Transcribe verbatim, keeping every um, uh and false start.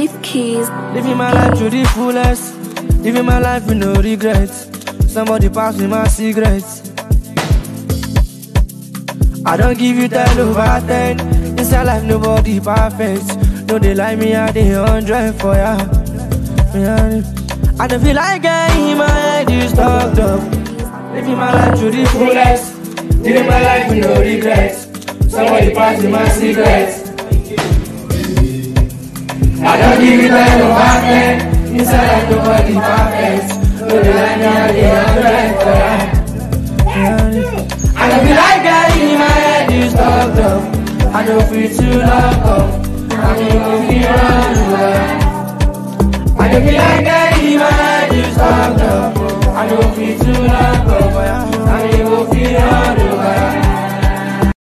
with keys. Living my life to the fullest, living my life with no regrets. Somebody pass me my cigarettes. I don't give you ten over ten. Inside life nobody perfect. No they like me at the hundred for ya. Yeah. I don't feel like getting my head is stuck up. Living my life to the fullest, living my life with no regrets. Somebody pass me my cigarettes. I don't give you ten over ten. Inside life nobody perfect. No they like me at the hundred for ya. Yeah. I don't feel like getting my head is stuck up. I don't feel too locked up. I don't feel run away. I don't feel like getting my head is stuck up. I don't feel too locked up. I don't feel run away.